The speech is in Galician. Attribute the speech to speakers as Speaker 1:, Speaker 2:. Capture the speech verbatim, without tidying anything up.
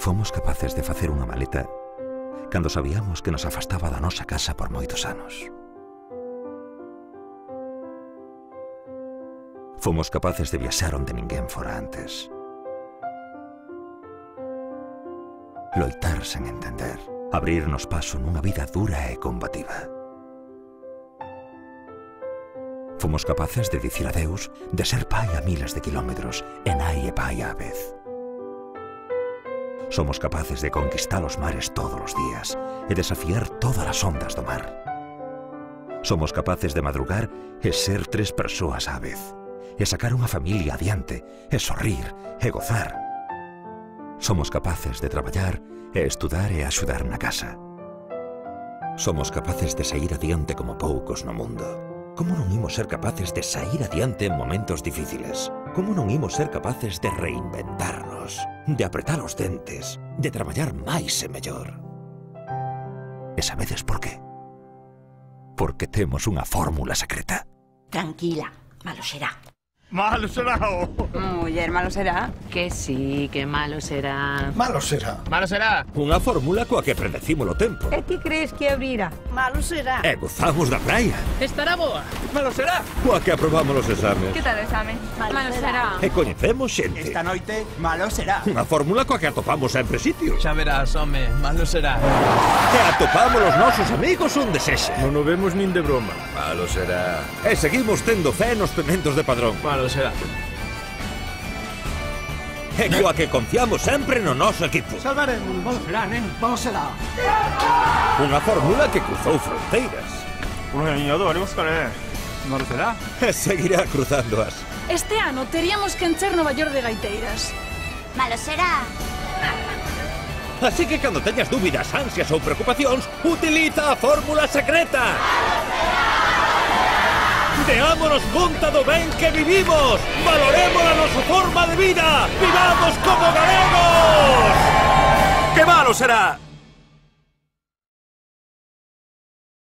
Speaker 1: Fomos capaces de facer unha maleta cando sabíamos que nos afastaba da nosa casa por moitos anos. Fomos capaces de viaxar onde ninguén fora antes. Loitar sen entender, abrirnos paso nunha vida dura e combativa. Fomos capaces de dicir adeus, de ser pai a miles de kilómetros e nai e pai á vez. Somos capaces de conquistar os mares todos os días e desafiar todas as ondas do mar. Somos capaces de madrugar e ser tres persoas á vez, e sacar unha familia adiante, e sorrir, e gozar. Somos capaces de traballar e estudar e axudar na casa. Somos capaces de sair adiante como poucos no mundo. Como non imos ser capaces de sair adiante en momentos difíciles? Como non imos ser capaces de reinventarnos, de apretar os dentes, de traballar máis e mellor? E sabedes por qué? Porque temos unha fórmula secreta.
Speaker 2: Tranquila, malo será.
Speaker 3: Malo será, oh.
Speaker 4: Muller, malo será.
Speaker 5: Que sí, que malo será.
Speaker 3: Malo será.
Speaker 6: Malo será.
Speaker 1: Unha fórmula coa que predecimos o tempo.
Speaker 4: E ti crees que abrirá?
Speaker 2: Malo será.
Speaker 1: E gozamos da praia.
Speaker 6: Estará boa.
Speaker 3: Malo será.
Speaker 1: Coa que aprobamos os exames.
Speaker 4: Que tal o examen?
Speaker 2: Malo será.
Speaker 1: E coñecemos xente.
Speaker 3: Esta noite, malo será.
Speaker 1: Unha fórmula coa que atopamos sempre sitio.
Speaker 6: Xa verás, home, malo será.
Speaker 1: E atopamos os nosos amigos onde sexa.
Speaker 3: Non o vemos nin de broma.
Speaker 6: Malo será.
Speaker 1: E seguimos tendo fe nos pementos de Padrón.
Speaker 6: Malo será.
Speaker 1: E coa que confiamos sempre no noso equipo.
Speaker 3: Salvaremos. Malo será, nen. Malo será.
Speaker 1: Unha fórmula que cruzou fronteiras.
Speaker 3: Unha niñado, haremos con él. Malo será.
Speaker 1: E seguirá cruzándoas.
Speaker 7: Este ano teríamos que encher Nova York de gaiteiras.
Speaker 2: Malo será.
Speaker 1: Así que cando teñas dúbidas, ansias ou preocupacións, utiliza a fórmula secreta. Deámonos conta do ben que vivimos. Valoremos a nosa forma de vida. Vivamos como galegos. ¡Que malo será!